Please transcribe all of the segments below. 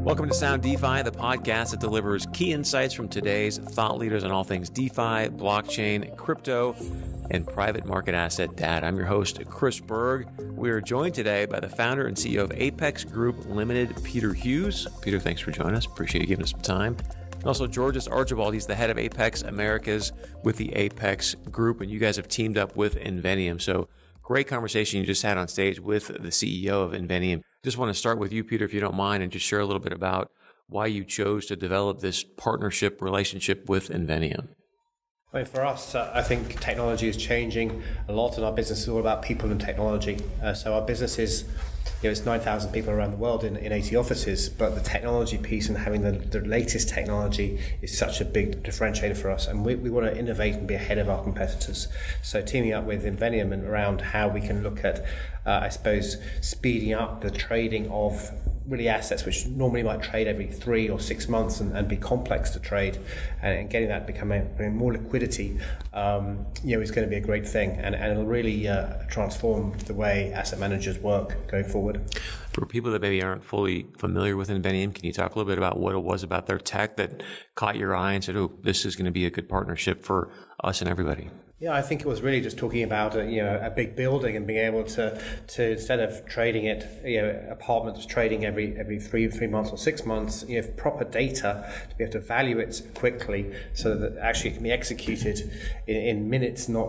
Welcome to Sound DeFi, the podcast that delivers key insights from today's thought leaders on all things DeFi, blockchain, crypto, and private market asset data. I'm your host, Chris Berg. We are joined today by the founder and CEO of Apex Group Limited, Peter Hughes. Peter, thanks for joining us. Appreciate you giving us some time. And also Georges Archibald. He's the head of Apex Americas with the Apex Group, and you guys have teamed up with Inveniam. So great conversation you just had on stage with the CEO of Inveniam. Just want to start with you, Peter, if you don't mind, and just share a little bit about why you chose to develop this partnership relationship with Inveniam. I mean, for us, I think technology is changing a lot, and our business is all about people and technology. So our business is, it's 9,000 people around the world in 80 offices, but the technology piece and having the latest technology is such a big differentiator for us, and we want to innovate and be ahead of our competitors. So teaming up with Inveniam and around how we can look at, I suppose, speeding up the trading of really assets which normally might trade every 3 or 6 months and be complex to trade, and getting that becoming more liquidity, is going to be a great thing, and it'll really transform the way asset managers work going forward. For people that maybe aren't fully familiar with Inveniam, can you talk a little bit about what it was about their tech that caught your eye and said, oh, this is going to be a good partnership for us and everybody? Yeah, I think it was really just talking about a big building and being able to instead of trading it, apartments trading every 3 months or 6 months, proper data to be able to value it quickly so that actually it can be executed in minutes, not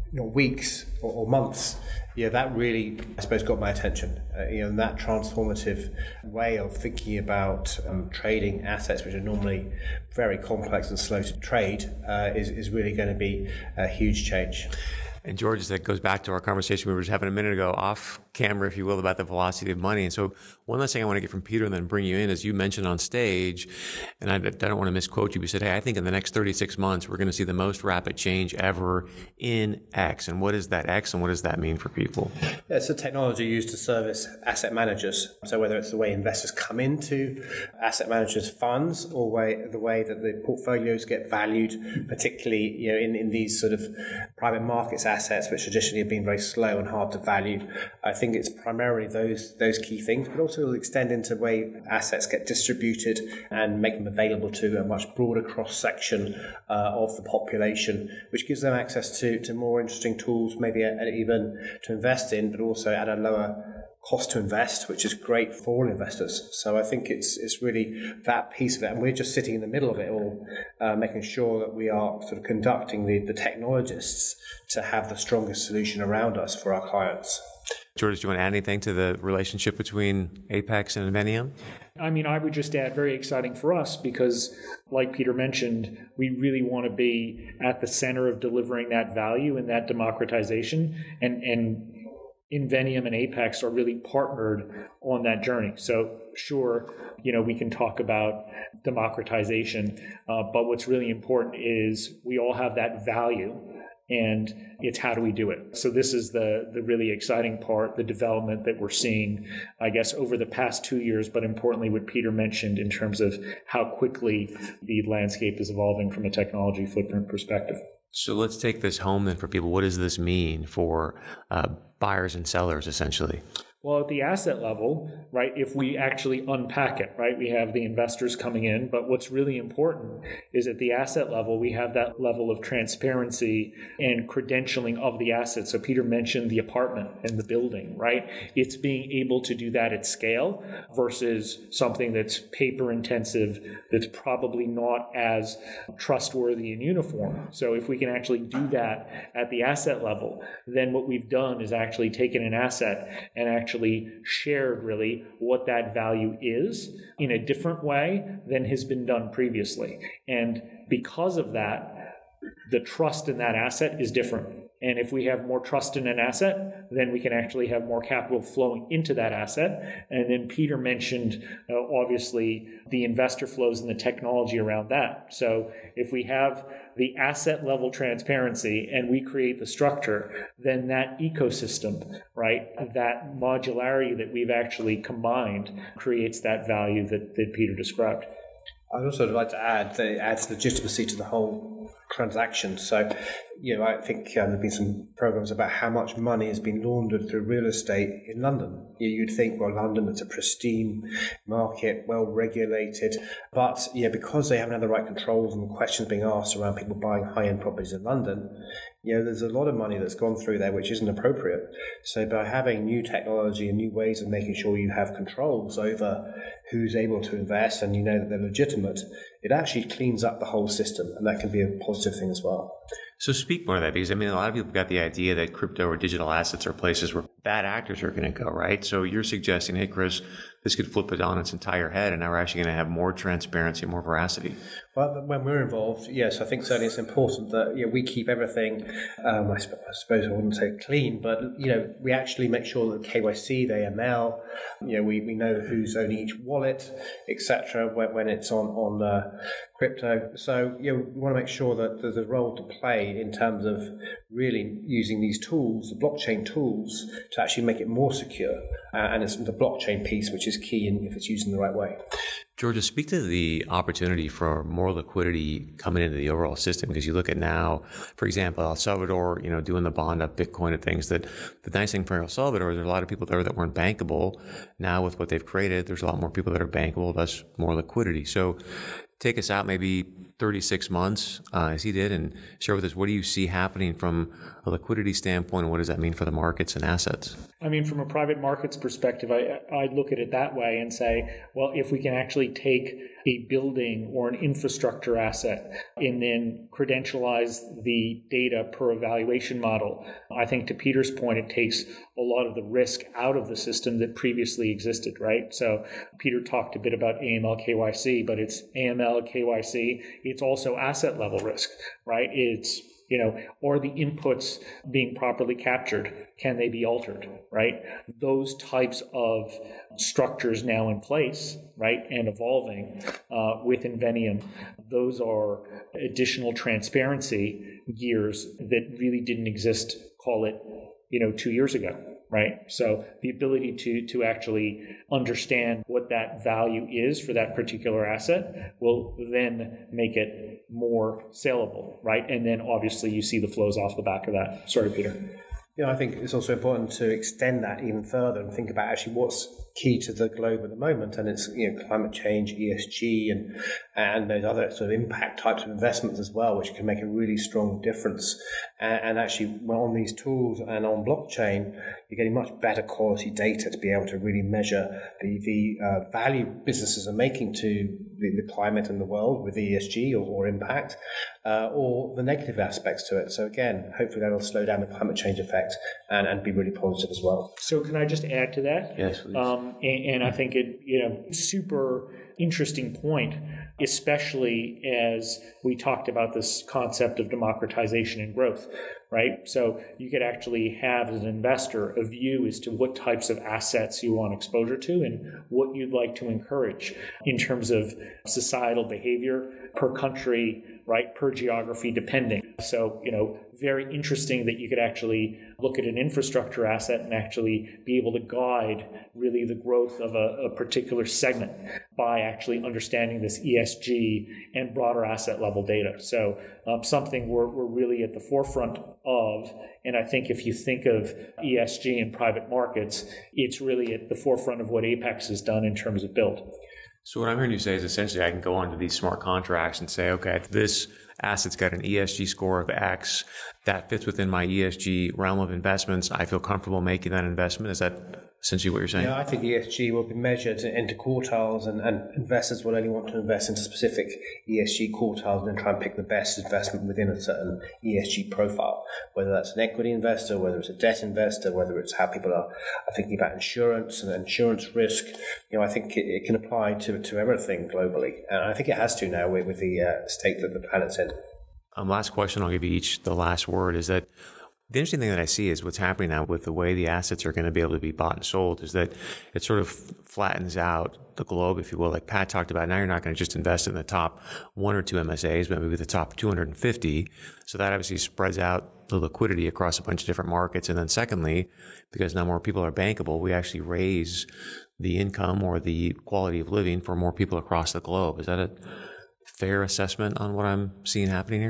weeks or months. That really, I suppose, got my attention. And that transformative way of thinking about trading assets, which are normally very complex and slow to trade, is really going to be a huge change. And George, that goes back to our conversation we were just having a minute ago, off camera, if you will, about the velocity of money. And so one last thing I want to get from Peter and then bring you in, as you mentioned on stage, and I don't want to misquote you, but you said, hey, I think in the next 36 months, we're going to see the most rapid change ever in X. And what is that X, and what does that mean for people? Yeah, it's a technology used to service asset managers. So whether it's the way investors come into asset managers' funds or the way that the portfolios get valued, particularly in these sort of private markets assets, which traditionally have been very slow and hard to value. I think it's primarily those key things, but also it'll extend into the way assets get distributed and make them available to a much broader cross-section of the population, which gives them access to more interesting tools, maybe even to invest in, but also at a lower cost to invest, which is great for all investors. So I think it's really that piece of it, and we're just sitting in the middle of it all, making sure that we are sort of conducting the technologists to have the strongest solution around us for our clients. George, do you want to add anything to the relationship between Apex and Inveniam? I mean, I would just add, very exciting for us because, like Peter mentioned, we really want to be at the center of delivering that value and that democratization, and Inveniam and Apex are really partnered on that journey. So sure, we can talk about democratization, but what's really important is we all have that value, and it's how do we do it. So this is the really exciting part, the development that we're seeing, I guess, over the past 2 years, but importantly what Peter mentioned in terms of how quickly the landscape is evolving from a technology footprint perspective. So let's take this home then for people. What does this mean for buyers and sellers, essentially? Well, at the asset level, right, if we actually unpack it, right, we have the investors coming in, but what's really important is at the asset level, we have that level of transparency and credentialing of the asset. So Peter mentioned the apartment and the building, right? It's being able to do that at scale versus something that's paper intensive, that's probably not as trustworthy and uniform. So if we can actually do that at the asset level, then what we've done is actually taken an asset and actually shared really what that value is in a different way than has been done previously. And because of that, the trust in that asset is different. And if we have more trust in an asset, then we can actually have more capital flowing into that asset. And then Peter mentioned, obviously, the investor flows and the technology around that. So if we have the asset level transparency and we create the structure, then that ecosystem, right, that modularity that we've actually combined creates that value that Peter described. I'd also like to add that it adds legitimacy to the whole transaction. So I think there have been some programs about how much money has been laundered through real estate in London. You'd think, well, London, it's a pristine market, well regulated, but because they haven't had the right controls and questions being asked around people buying high-end properties in London, there's a lot of money that's gone through there which isn't appropriate. So by having new technology and new ways of making sure you have controls over who's able to invest and that they're legitimate, it actually cleans up the whole system, and that can be a positive thing as well. So speak more of that, because a lot of people got the idea that crypto or digital assets are places where bad actors are going to go, right? So you're suggesting, hey, Chris, this could flip it on its entire head, and now we're actually going to have more transparency, more veracity. Well, when we're involved, yes, I think certainly it's important that we keep everything, I suppose I wouldn't say clean, but we actually make sure that KYC, the AML, we know who's owning each wallet, etc. when it's on crypto. So we want to make sure that there's a role to play in terms of really using these tools, the blockchain tools, to actually make it more secure. And it's the blockchain piece which is key if it's used in the right way. Georgia, speak to the opportunity for more liquidity coming into the overall system, because you look at now, for example, El Salvador, doing the bond up Bitcoin and things. That the nice thing for El Salvador is there are a lot of people there that weren't bankable. Now with what they've created, there's a lot more people that are bankable, thus more liquidity. So take us out maybe 36 months, as he did, and share with us, what do you see happening from a liquidity standpoint, and what does that mean for the markets and assets? From a private markets perspective, I look at it that way and say, well, if we can actually take a building or an infrastructure asset and then credentialize the data per evaluation model, I think to Peter's point, it takes a lot of the risk out of the system that previously existed, right? So Peter talked a bit about AML KYC, but it's AML KYC. It's also asset level risk, right? It's are the inputs being properly captured? Can they be altered, right? Those types of structures now in place, right, and evolving with Inveniam, those are additional transparency gears that really didn't exist, call it, 2 years ago. Right. So the ability to actually understand what that value is for that particular asset will then make it more saleable. Right. And then obviously you see the flows off the back of that. Sorry, Peter. I think it's also important to extend that even further and think about actually what's key to the globe at the moment, and it's climate change, ESG, and those other sort of impact types of investments as well, which can make a really strong difference. And actually, on these tools and on blockchain, you're getting much better quality data to be able to really measure the value businesses are making to the climate and the world with ESG or impact, or the negative aspects to it. So again, hopefully that'll slow down the climate change effect and be really positive as well. So can I just add to that? Yes, please. And I think it, super interesting point, especially as we talked about this concept of democratization and growth, right? So you could actually have, as an investor, a view as to what types of assets you want exposure to and what you'd like to encourage in terms of societal behavior per country, right, per geography, depending. So, very interesting that you could actually look at an infrastructure asset and actually be able to guide really the growth of a particular segment by actually understanding this ESG and broader asset level data. So something we're really at the forefront of. And I think if you think of ESG in private markets, it's really at the forefront of what Apex has done in terms of build. So what I'm hearing you say is essentially I can go onto these smart contracts and say, okay, this asset's got an ESG score of X that fits within my ESG realm of investments. I feel comfortable making that investment. Is that essentially what you're saying? Yeah, I think ESG will be measured into quartiles, and investors will only want to invest into specific ESG quartiles and then try and pick the best investment within a certain ESG profile, whether that's an equity investor, whether it's a debt investor, whether it's how people are thinking about insurance and insurance risk. I think it can apply to everything globally. And I think it has to now with the state that the planet's in. Last question, I'll give you each the last word, is that the interesting thing that I see is what's happening now with the way the assets are going to be able to be bought and sold is that it sort of flattens out the globe, if you will. Like Pat talked about, now you're not going to just invest in the top one or two MSAs, but maybe the top 250. So that obviously spreads out the liquidity across a bunch of different markets. And then secondly, because now more people are bankable, we actually raise the income or the quality of living for more people across the globe. Is that a fair assessment on what I'm seeing happening here?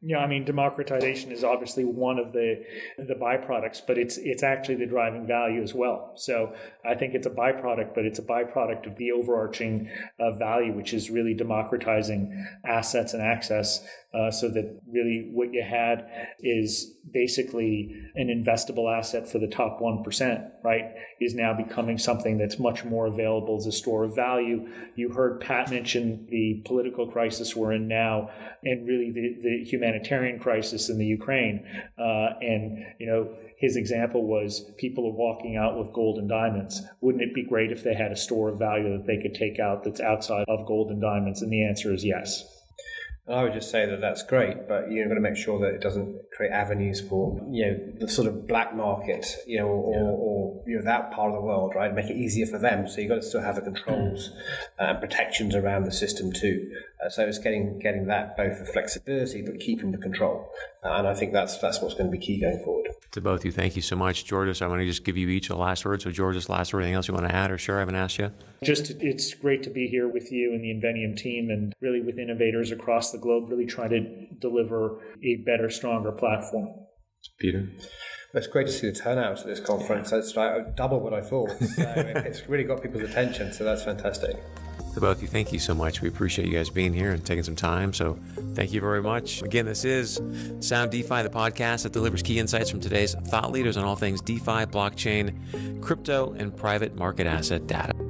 Yeah, I mean, democratization is obviously one of the byproducts, but it's actually the driving value as well. So I think it's a byproduct, but it's a byproduct of the overarching value, which is really democratizing assets and access, so that really what you had is basically an investable asset for the top 1%, right, is now becoming something that's much more available as a store of value. You heard Pat mention the political crisis we're in now, and really the humanitarian crisis in the Ukraine. And, his example was people are walking out with gold and diamonds. Wouldn't it be great if they had a store of value that they could take out that's outside of gold and diamonds? And the answer is yes. I would just say that that's great, but you've got to make sure that it doesn't create avenues for, the sort of black market, or that part of the world, right? Make it easier for them. So you've got to still have the controls and protections around the system too. So it's getting that, both the flexibility but keeping the control. And I think that's what's going to be key going forward. To both of you, thank you so much. Georges, I want to just give you each a last word. So Georges, last word, anything else you want to add or share I haven't asked you? It's great to be here with you and the Inveniam team, and really with innovators across the globe, really trying to deliver a better, stronger platform. Peter? It's great to see the turnout at this conference. It's like double what I thought. So it's really got people's attention, so that's fantastic. To both of you, thank you so much. We appreciate you guys being here and taking some time. So thank you very much. Again, this is Sound DeFi, the podcast that delivers key insights from today's thought leaders on all things DeFi, blockchain, crypto, and private market asset data.